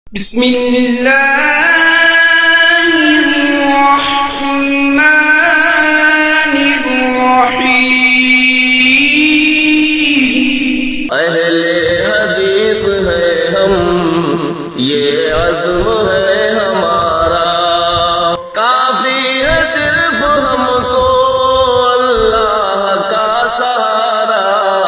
بسم اللہ الرحمن الرحیم۔ اہل حدیث ہے ہم، یہ عزم ہے ہمارا، کافی ہے صرف ہم کو اللہ کا سہارا۔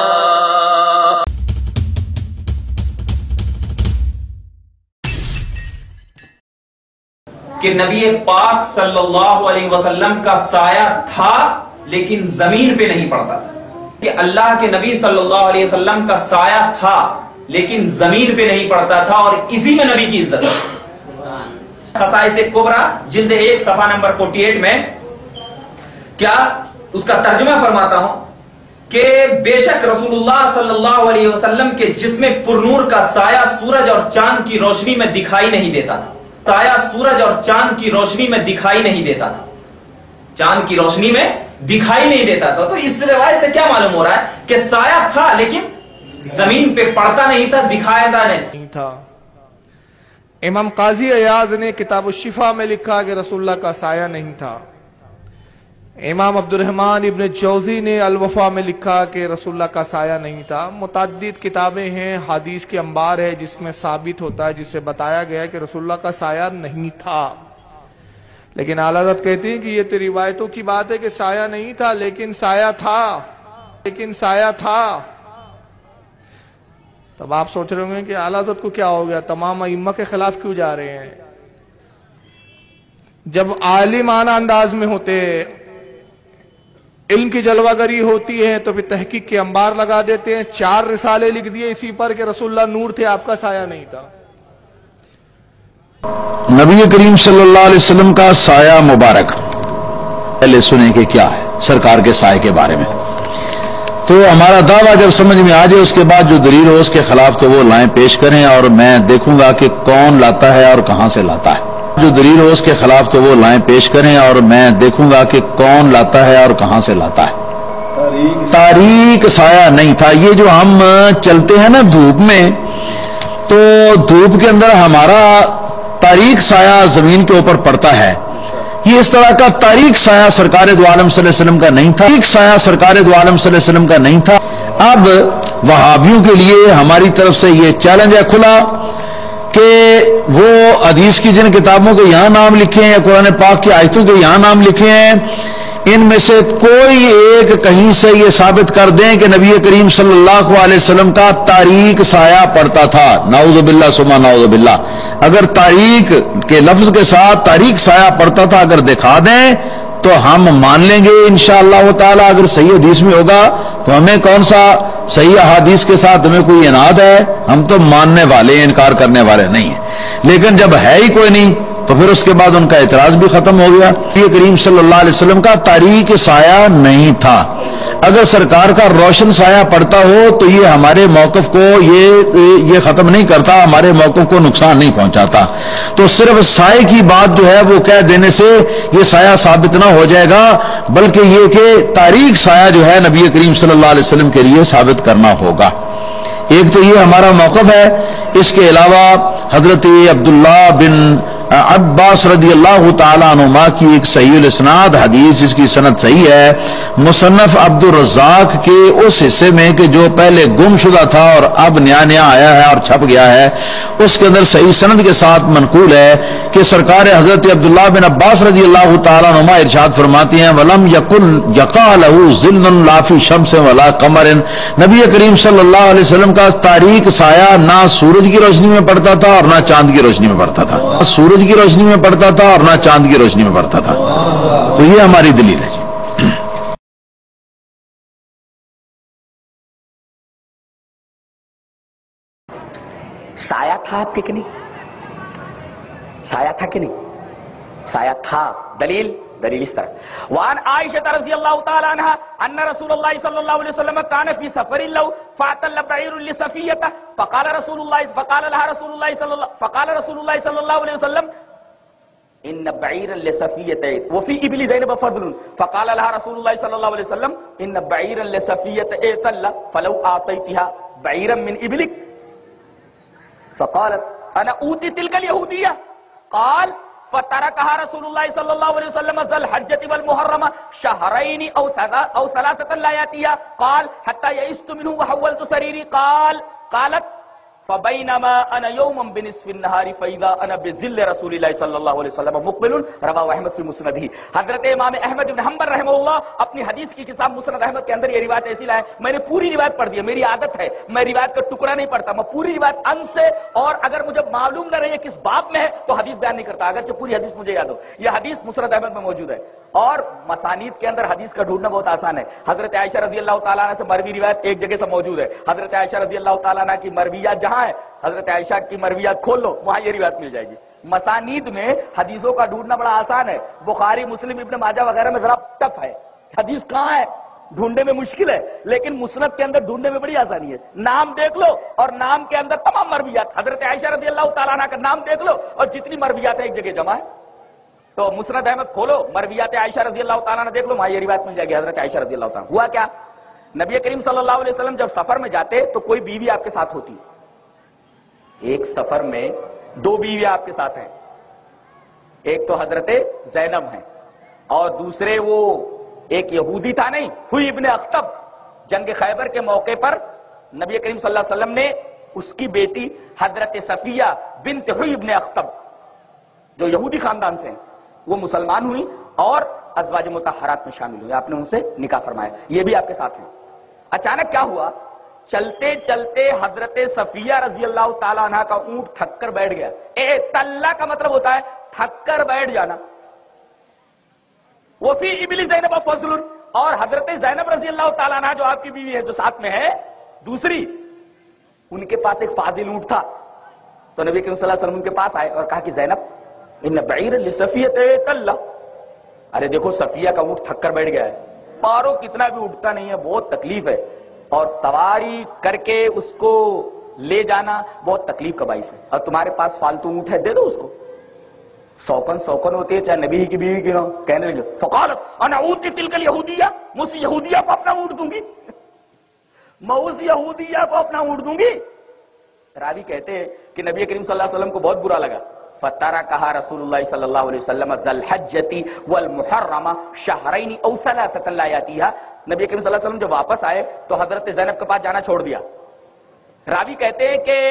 کہ نبی پاک صلی اللہ علیہ وسلم کا سایہ تھا لیکن زمین پہ نہیں پڑتا تھا، کہ اللہ کے نبی صلی اللہ علیہ وسلم کا سایہ تھا لیکن زمین پہ نہیں پڑتا تھا، اور اسی میں نبی کی عزت ہے۔ خصائص کبریٰ جلد 1 صفحہ نمبر 48 میں کیا اس کا ترجمہ فرماتا ہوں کہ بے شک رسول اللہ صلی اللہ علیہ وسلم کے جسم پرنور کا سایہ سورج اور چاند کی روشنی میں دکھائی نہیں دیتا تھا، سایہ سورج اور چاند کی روشنی میں دکھائی نہیں دیتا تھا، چاند کی روشنی میں دکھائی نہیں دیتا تھا۔ تو اس روایت سے کیا معلوم ہو رہا ہے کہ سایہ تھا لیکن زمین پہ پڑتا نہیں تھا، دکھایا نہیں تھا۔ امام قاضی عیاض نے کتاب الشفا میں لکھا کہ رسول اللہ کا سایہ نہیں تھا۔ امام عبد الرحمن ابن جوزی نے الوفا میں لکھا کہ رسول اللہ کا سایہ نہیں تھا۔ متعدد کتابیں ہیں، حدیث کے انبار ہے جس میں ثابت ہوتا ہے، جس سے بتایا گیا ہے کہ رسول اللہ کا سایہ نہیں تھا۔ لیکن اعلیٰ حضرت کہتے ہیں کہ یہ تو روایتوں کی بات ہے کہ سایہ نہیں تھا لیکن سایہ تھا، لیکن سایہ تھا۔ تب آپ سوچ رہے ہوں گے کہ اعلیٰ حضرت کو کیا ہو گیا، تمام ائمہ کے خلاف کیوں جا رہے ہیں؟ جب عالمانہ انداز میں ہوتے، علم کی جلوہ گری ہوتی ہے، تو پھر تحقیق کے انبار لگا دیتے ہیں۔ 4 رسالے لکھ دیے اسی پر کہ رسول اللہ نور تھے، آپ کا سایہ نہیں تھا۔ نبی کریم صلی اللہ علیہ وسلم کا سایہ مبارک پہلے سنیں کہ کیا ہے سرکار کے سائے کے بارے میں، تو ہمارا دعویٰ جب سمجھ میں آ جائے اس کے بعد جو دلیل ہو اس کے خلاف تو وہ لائیں پیش کریں، اور میں دیکھوں گا کہ کون لاتا ہے اور کہاں سے لاتا ہے۔ جو دلیل ہو اس کے خلاف تو وہ لائیں پیش کریں، اور میں دیکھوں گا کہ کون لاتا ہے اور کہاں سے لاتا ہے۔ تاریک سایہ نہیں تھا۔ یہ جو ہم چلتے ہیں نا دھوپ میں، تو دھوپ کے اندر ہمارا تاریک سایہ زمین کے اوپر پڑتا ہے، یہ اس طرح کا تاریک سایہ سرکار دو عالم صلی اللہ علیہ وسلم کا نہیں تھا، تاریک سایہ سرکار دو عالم صلی اللہ علیہ وسلم کا نہیں تھا۔ اب وہابیوں کے لیے ہماری طرف سے یہ چیلنج ہے کھلا کہ وہ حدیث کی جن کتابوں کے یہاں نام لکھے ہیں یا قرآن پاک کی آیتوں کے یہاں نام لکھے ہیں، ان میں سے کوئی ایک کہیں سے یہ ثابت کر دیں کہ نبی کریم صلی اللہ علیہ وسلم کا تاریک سایہ پڑتا تھا۔ نعوذ باللہ ثم نعوذ باللہ۔ اگر تاریک کے لفظ کے ساتھ تاریک سایہ پڑتا تھا اگر دکھا دیں تو ہم مان لیں گے انشاءاللہ تعالی۔ اگر صحیح حدیث میں ہوگا تو ہمیں کون سا صحیح احادیث کے ساتھ ہمیں کوئی اناد ہے، ہم تو ماننے والے ہیں، انکار کرنے والے نہیں ہیں۔ لیکن جب ہے ہی کوئی نہیں تو پھر اس کے بعد ان کا اعتراض بھی ختم ہو گیا۔ یہ کریم صلی اللہ علیہ وسلم کا تاریک سایہ نہیں تھا۔ اگر سرکار کا روشن سایہ پڑتا ہو تو یہ ہمارے موقف کو یہ ختم نہیں کرتا، ہمارے موقف کو نقصان نہیں پہنچاتا۔ تو صرف سائے کی بات جو ہے وہ کہہ دینے سے یہ سایہ ثابت نہ ہو جائے گا، بلکہ یہ کہ تاریک سایہ جو ہے نبی کریم صلی اللہ علیہ وسلم کے لیے ثابت کرنا ہوگا۔ ایک تو یہ ہمارا موقف ہے۔ اس کے علاوہ حضرت عبداللہ بن عباس رضی اللہ تعالیٰ عنہما کی ایک صحیح الاسناد حدیث جس کی سند صحیح ہے، مصنف عبد الرزاق کے اس حصے میں کہ جو پہلے گم شدہ تھا اور اب نیا نیا آیا ہے اور چھپ گیا ہے، اس کے اندر صحیح سند کے ساتھ منقول ہے کہ سرکار حضرت عبداللہ بن عباس رضی اللہ تعالیٰ عنہما ارشاد فرماتی ہیں وَلَمْ يَكُنْ يَقَعْ لَهُ ظِلٌّ لَا فِي شَمْسٍ وَلَا قَمَرٍ۔ نبی کریم صلی اللہ علیہ وسلم کا تاریک سایہ نہ سورج کی روشنی میں پڑتا تھا اور نہ چاند کی روشنی میں پڑتا تھا، سورج کی روشنی میں پڑتا تھا اور نہ چاند کی روشنی میں پڑتا تھا۔ تو یہ ہماری دلیل ہے۔ سایہ تھا آپ کے کہ نہیں؟ سایہ تھا کہ نہیں؟ سایہ تھا۔ دلیل اس طرح وان عائشہ رضی اللہ تعالی عنہ ان رسول اللہ صلی اللہ علیہ وسلم کان فی سفر له فاتل بعیر لصفیہ فقال رسول اللہ صلی اللہ علیہ وسلم ان بعیرا لصفیہ وفی ابل زینب فضل فقال لها رسول اللہ صلی اللہ علیہ وسلم ان بعیرا لصفیہ اعتل فلو اعطیتها بعیرا من ابلک فقالت انا اوتی تلکل یہودیہ قال فترکہا رسول اللہ صلی اللہ علیہ وسلم ذی الحجۃ والمحرم شہرین او ثلاثۃ لا یاتیہ قال حتی یئست منہ وحولت سریری قالت فبینما انا یوما بنصف النہار فاذا انا بذل رسول اللہ صلی اللہ علیہ وسلم مقبل رواہ احمد فی مسندہ. حضرت امام احمد بن حنبل رحمہ اللہ اپنی حدیث کی کتاب مسند احمد کے اندر یہ روایت ایسی لائے. میں نے پوری روایت پڑھ دی ہے, میری عادت ہے میں روایت کا ٹکڑا نہیں پڑھتا, میں پوری روایت ان سے, اور اگر مجھے معلوم نہ رہے کس باب میں ہے تو حدیث بیان نہیں کرتا, اگرچہ پوری حدیث مجھے یاد ہو. یہ حدیث مسند احمد میں موجود ہے, اور مسانید کے اندر حدیث کا ڈھونڈنا بہت آسان ہے. حضرت عائشہ رضی اللہ تعالیٰ عنہ سے مروی روایت ایک جگہ سے موجود ہے. حضرت عائشہ رضی اللہ تعالیٰ عنہ کی مرویات جہاں ہے, حضرت عائشہ کی مرویات کھول لو وہاں یہ روایت مل جائے گی. مسانید میں حدیثوں کا ڈھونڈنا بڑا آسان ہے. بخاری, مسلم, ابن ماجہ وغیرہ میں ذرا ٹف ہے, حدیث کہاں ہے ڈھونڈنے میں مشکل ہے, لیکن مسند کے اندر ڈھونڈنے میں بڑی آسانی ہے. نام دیکھ لو اور نام کے اندر تمام مرویات, حضرت عائشہ رضی اللہ تعالیٰ عنہ کا نام دیکھ لو اور جتنی مرویات ہے ایک جگہ جمع ہے. تو مسند احمد کھولو, مرویات عائشہ رضی اللہ تعالیٰ عنہ دیکھ لو, وہاں یہ روایت مل جائے گی. حضرت عائشہ رضی اللہ تعالیٰ. ہوا کیا, نبی کریم صلی اللہ علیہ وسلم جب سفر میں جاتے تو کوئی بیوی آپ کے ساتھ ہوتی. ایک سفر میں دو بیویاں آپ کے ساتھ ہیں, ایک تو حضرت زینب ہیں اور دوسرے وہ ایک یہودی تھا نہیں, ہوئی ابن اخطب. جنگ خیبر کے موقع پر نبی کریم صلی اللہ علیہ وسلم نے اس کی بیٹی حضرت صفیہ بنت ہوئی ابن اخطب جو یہودی خاندان سے ہیں وہ مسلمان ہوئی اور ازواج مطہرات میں شامل ہوئی, آپ نے ان سے نکاح فرمایا, یہ بھی آپ کے ساتھ ہیں. اچانک کیا ہوا, چلتے چلتے حضرت صفیہ رضی اللہ تعالیٰ عنہ کا اونٹ تھک کر بیٹھ گیا. تلا کا مطلب ہوتا ہے تھک کر بیٹھ جانا. وفی ابل زینب فضل, اور حضرت زینب رضی اللہ تعالیٰ عنہ جو آپ کی بیوی ہے جو ساتھ میں ہے دوسری, ان کے پاس ایک فاضل اونٹ تھا. تو نبی کریم صلی اللہ علیہ وسلم ان کے پاس آئے اور کہا کہ زینب ان بعیر لصفیۃ تلا, ارے دیکھو صفیہ کا اونٹ تھک کر بیٹھ گیا ہے, پارو کتنا بھی اٹھتا نہیں ہے, بہت تکلیف ہے, اور سواری کر کے اس کو لے جانا بہت تکلیف کا باعث ہے, اور تمہارے پاس فالتو اونٹ ہے دے دو اس کو. سوکن ہوتی ہے چاہے نبی کی بیوی کی نہ. کہنے لگے فقالت انا اوتی تلک الیہودیہ, میں اس یہودیہ کو اپنا اونٹ دوں گی, میں اس یہودیہ کو اپنا اونٹ دوں گی. راوی کہتے ہیں کہ نبی کریم صلی اللہ علیہ وسلم کو بہت برا لگا. فترکہا رسول اللہ صلی اللہ علیہ وسلم ذی الحجۃ والمحرم شہرین او ثلاثۃ لا یاتیہا. نبی کریم صلی اللہ علیہ وسلم جب واپس آئے تو حضرت زینب کے پاس جانا چھوڑ دیا. راوی کہتے ہیں کہ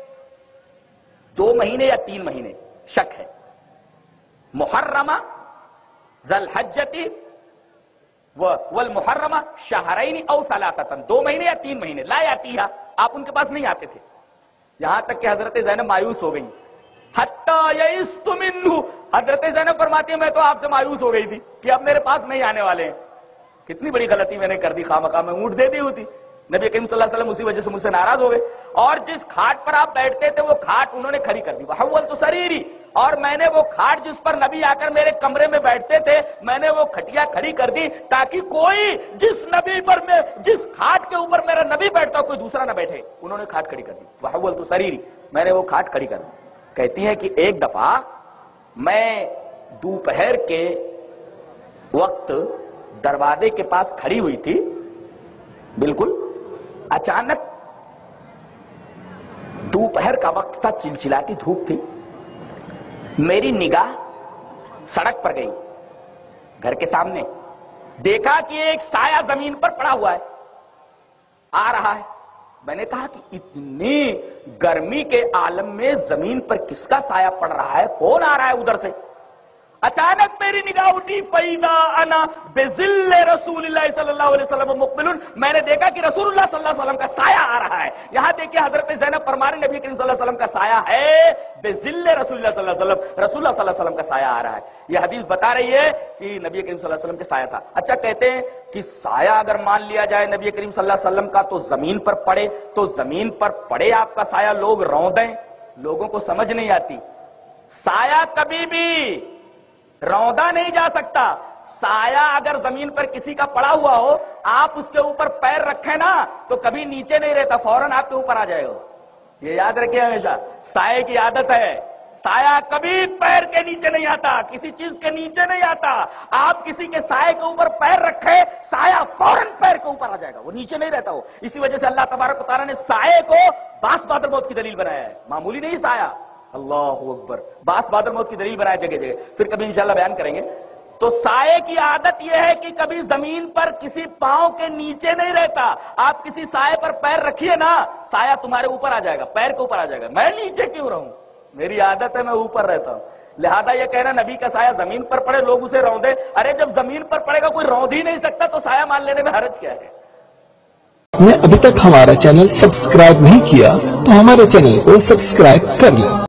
2 مہینے یا 3 مہینے, شک ہے. محرم ذی الحجۃ والمحرم شہرین او ثلاثۃ, 2 مہینے یا 3 مہینے, لا یاتیہا, آپ ان کے پاس نہیں آتے تھے. یہاں تک کہ حضرت زینب مایوس ہو گئی. حتی یئست منہ, حضرت زینب فرماتی ہے میں تو آپ سے مایوس ہو گئی تھی کہ اب میرے پاس نہیں آنے والے ہیں. کتنی بڑی غلطی میں نے کر دی, خواہ میں اونٹ دے دی ہوتی. نبی کریم صلی اللہ علیہ وسلم اسی وجہ سے مجھ سے ناراض ہو گئے, اور جس کھاٹ پر آپ بیٹھتے تھے وہ کھاٹ انہوں نے کھڑی کر دی. وحولت سریری, اور میں نے وہ کھاٹ جس پر نبی آ کر میرے کمرے میں بیٹھتے تھے میں نے وہ کھٹیا کھڑی کر دی تاکہ کوئی جس نبی پر میں جس کھاٹ کے اوپر میرا نبی بیٹھتا کوئی دوسرا نہ بیٹھے. انہوں نے کھاٹ کھڑی کر دی. وحولت سریری, میں نے وہ کھاٹ کھڑی کر دی. کہتی ہیں کہ ایک دفعہ میں دوپہر کے وقت دروازے کے پاس کھڑی ہوئی تھی, بالکل اچانک دوپہر کا وقت تھا, چلچلاتی دھوپ تھی, میری نگاہ سڑک پر گئی, گھر کے سامنے دیکھا کہ ایک سایہ زمین پر پڑا ہوا ہے, آ رہا ہے. میں نے کہا کہ اتنی گرمی کے عالم میں زمین پر کس کا سایہ پڑ رہا ہے, کون آ رہا ہے ادھر سے. اچانک میری نگاہ اٹھی, فَإِذَا أَنَا بِظِلِّ رَسُولِ اللَّهِ صلی اللہ علیہ وسلم مُقْبِلٌ, میں نے دیکھا کہ رسول اللہ صلی اللہ علیہ وسلم کا سایہ آ رہا ہے. یہاں دیکھیں حضرت زینب فرما رہی نبی کریم صلی اللہ علیہ وسلم کا سایہ ہے, بِظِلِّ رسول اللہ صلی اللہ علیہ وسلم, رسول اللہ صلی اللہ علیہ وسلم کا سایہ آ رہا ہے. یہ حدیث بتا رہی ہے کہ نبی کریم صلی اللہ علیہ وسلم کا سایہ تھا. اچھا کہتے ہیں کہ سایہ اگر مان لیا جائے نبی کریم صلی اللہ علیہ وسلم کا تو زمین پر پڑے, تو زمین پر پڑے آپ کا سایہ لوگ روندیں, لوگوں کو سمجھ نہیں آتی. سایہ کبھی بھی روندا نہیں جا سکتا. سایہ اگر زمین پر کسی کا پڑا ہوا ہو, آپ اس کے اوپر پیر رکھیں نا تو کبھی نیچے نہیں رہتا, فوراً آپ کے اوپر آ جائے گا. یہ یاد رکھیں ہمیشہ, سایہ کی عادت ہے, سایہ کبھی پیر کے نیچے نہیں آتا, کسی چیز کے نیچے نہیں آتا. آپ کسی کے سائے کے اوپر پیر رکھے, سایہ فوراً پیر کے اوپر آ جائے گا, وہ نیچے نہیں رہتا. اسی وجہ سے اللہ تبارک و تعالیٰ نے سائے کو باس بادر موت کی دلیل بنایا ہے, معمولی نہیں سایہ. اللہ اکبر. باس بادر موت کی دلیل بنائے جگہ جگہ, پھر کبھی انشاءاللہ بیان کریں گے. تو سائے کی عادت یہ ہے کہ کبھی زمین پر کسی پاؤں کے نیچے نہیں رہتا. آپ کسی سائے پر پیر رکھیے نا, سایہ تمہارے اوپر آ جائے گا, پیر کے اوپر آ جائے گا. میں نیچے کیوں رہوں, میری عادت ہے میں اوپر رہتا ہوں. لہذا یہ کہنا نبی کا سایہ زمین پر پڑے لوگ اسے روندے, ارے جب زمین پر پڑے گا کوئی روند ہی نہیں سکتا تو سایہ مان لینے میں حرج کیا ہے. آپ نے ابھی تک ہمارا چینل سبسکرائب نہیں کیا تو ہمارے چینل کو سبسکرائب کر لیں.